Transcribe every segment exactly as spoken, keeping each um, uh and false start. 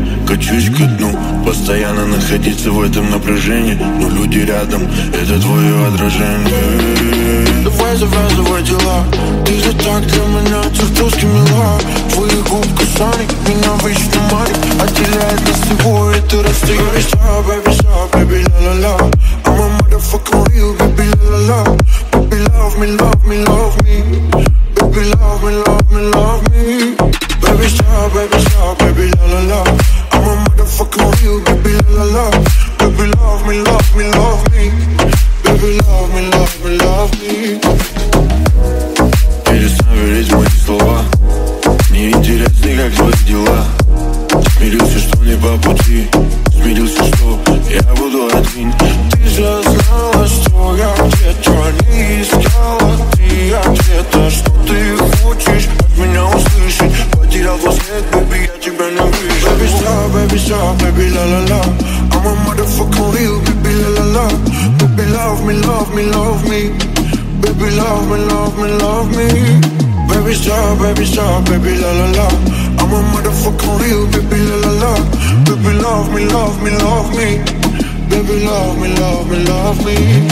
качусь ко дну. Постоянно находиться в этом напряжении, но люди рядом, это твое отражение. Давай завязывай дела, ты же так для меня чертовски мила. Твои губ касаний меня вечно манит, отделяет нас всего это расстояние. Baby stop, baby stop, baby la la la, I'm a motherfucking real, baby la la la. Baby love me, love me, love me, baby love me, love me, love me. Baby stop, baby stop, baby la la la, I'm a motherfucking real, baby la la la. Baby love me, love me, love me, baby love me, love me, love me. Перестань верить в мои слова, мне интересны, как твои дела. Смирился, что не по пути, смирился, что я буду один. Ты же знала, что я где-то не искала ты ответа, что ты хочешь от меня услышать. Потерял твой след, baby, я тебя не вижу. Baby stop, baby stop, baby la la la, I'm a motherfucking real, baby la la la. Baby love me, love me, love me, baby love me, love me, love me. Baby stop, baby stop, baby la la la, I'm a motherfucking real, baby la la la. Baby love me, love me, love me, baby love me, love me, love me.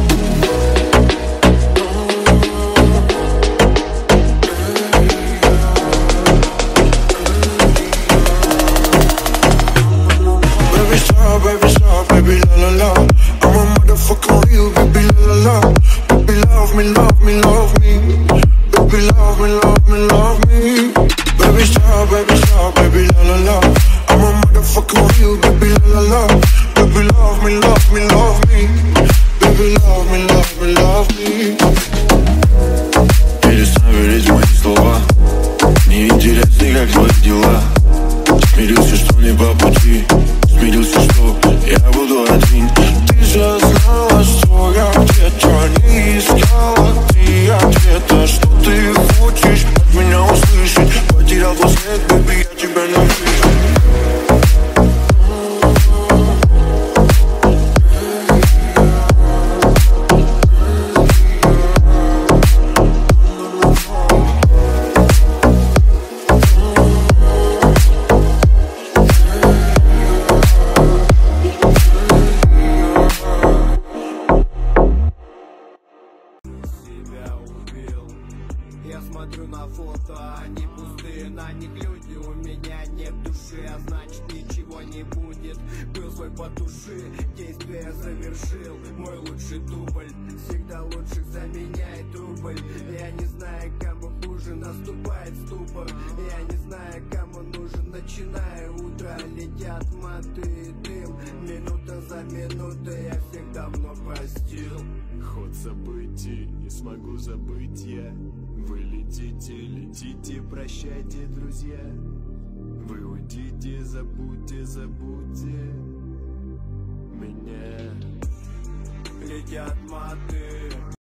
Baby stop, baby stop, baby la la la, I'm a motherfucking real, baby la la la. Baby love me, love me, love me, baby love me, love me, love me. Baby stop, baby stop, baby la la la, I'm a motherfucking real, baby la la la. Baby love me, love me, love me, baby love me, love me, love me. Перестань верить в мои слова, мне интересны, как твои дела. Смирился, что не по пути, смирился, что я буду один. Ты же знала, что я где-то не искала ты ответа, что ты хочешь от меня услышать. Потерял твой след, baby, я тебя не вижу. Я смотрю на фото, они пустые, на них люди, у меня нет души, а значит ничего не будет. Был свой потуши, действие завершил, мой лучший дубль, всегда лучших заменяет рубль. Я не знаю, кому хуже, наступает ступор, я не знаю, кому нужен, начиная утро. Летят маты и дым, минута за минутой, я всех давно простил. Ход событий не смогу забыть я. Вы летите, летите, прощайте, друзья. Вы уйдите, забудьте, забудьте меня. Летят маты.